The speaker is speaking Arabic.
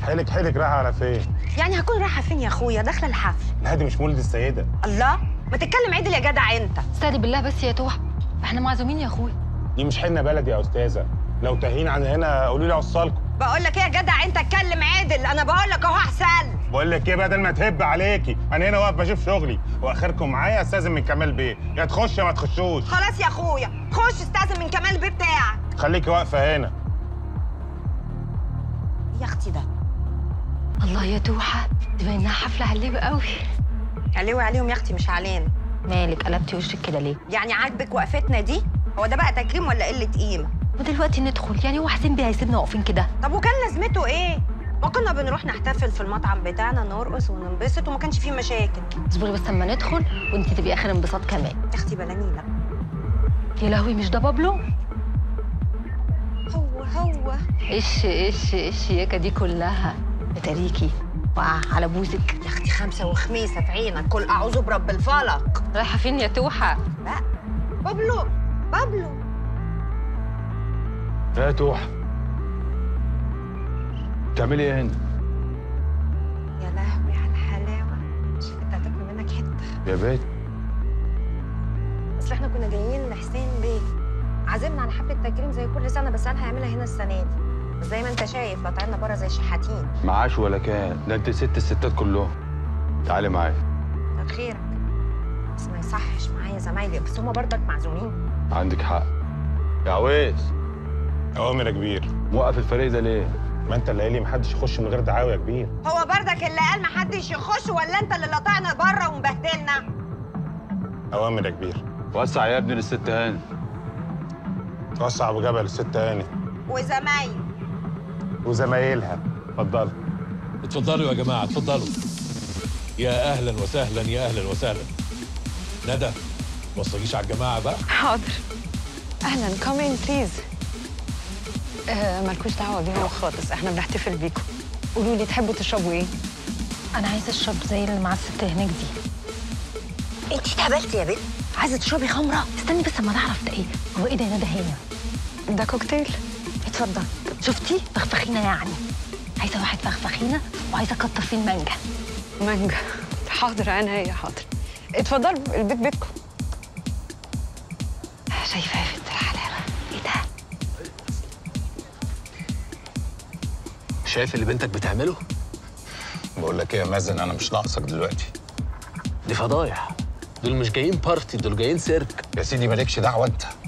حيلك رايحه على فين؟ يعني هكون رايحه فين يا اخويا؟ داخله الحفل. لا دي مش مولد السيده. الله، ما تتكلم عدل يا جدع انت. استهدي بالله بس يا توحة، احنا معزومين يا اخويا. دي مش حنه بلدي يا استاذه، لو تاهين عن هنا قولوا لي اوصلكم. بقول لك ايه يا جدع انت، اتكلم عدل، انا بقول لك اهو احسن. بقول لك ايه، بدل ما تهب عليكي انا هنا واقف بشوف شغلي، واخركم معايا استاذن من كمال بيه، يا تخش يا ما تخشوش. خلاص يا اخويا، خش استاذن من كمال بيه بتاعك. خليكي واقفه هنا. يا اختي ده الله يا توحة، دي باينها حفلة عليوة قوي. عليوي عليهم يا اختي مش علينا. مالك قلبتي وشك كده ليه؟ يعني عاجبك وقفتنا دي؟ هو ده بقى تكريم ولا قله قيمه؟ ودلوقتي ندخل، يعني هو حسين بيه هيسيبنا واقفين كده؟ طب وكان لازمته ايه؟ ما كنا بنروح نحتفل في المطعم بتاعنا، نرقص وننبسط وما كانش فيه مشاكل. اصبري بس اما ندخل وانت تبقي اخر انبساط كمان. يا اختي بلانينا. يا لهوي، مش ده بابلو؟ هو ايش ياكا دي كلها بتاريكي وقع على بوزك. يا اختي خمسه وخميسه في عينك، كل اعوذ برب الفلق. رايحه فين يا توحة؟ لا بابلو. يا توحة، بتعملي ايه هنا؟ يا لهوي على الحلاوه، شوف انت هتاكل منك حته. يا بيت، اصل احنا كنا جايين لحسين بيه، عازمنا على حفله تكريم زي كل سنه، بس انا هيعملها هنا السنه دي. بس زي ما انت شايف، لو طلعنا بره زي الشحاتين. معاش ولا كان، ده انت ست الستات كلهم. تعالي معايا. كتر خيرك، بس ما يصحش معايا زمايلي، بس هما برضك معزومين. عندك حق. يا عويس، اوامر يا كبير. موقف الفريق ده ليه؟ ما انت اللي قايل لي محدش يخش من غير دعاوى يا كبير. هو بردك اللي قال محدش يخش، ولا انت اللي لطعنا بره ومبهدلنا؟ اوامر يا كبير. وسع يا ابني للست هاني. توسع ابو جبل الست هاني وزمايل وزمايلها. اتفضلوا. اتفضلوا يا جماعه، اتفضلوا. يا اهلا وسهلا، يا اهلا وسهلا. ندى، وصليش على الجماعه بقى. حاضر. اهلا، كومين بليز. مالكوش دعوه بيهم خالص، احنا بنحتفل بيكم. قولوا لي تحبوا تشربوا ايه؟ انا عايزه اشرب زي اللي مع الست هناك دي. انت اتهبلتي يا بنت؟ عايزه تشربي خمره؟ استني بس اما نعرف ده ايه. هو ايه ده يا ندى هنا؟ ده كوكتيل. اتفضل. شفتي؟ فخفخينه يعني. عايزه واحد فخفخينه وعايزه اكتر فيه المانجا. مانجا؟ حاضر، عينيا حاضر. اتفضلوا، البيت بيتكم. شايفه يا بنت الحلاوه؟ ايه ده؟ شايف اللي بنتك بتعمله؟ بقول لك ايه يا مازن، انا مش ناقصك دلوقتي. دي فضايح، دول مش جايين بارتي، دول جايين سيرك. يا سيدي مالكش دعوه انت.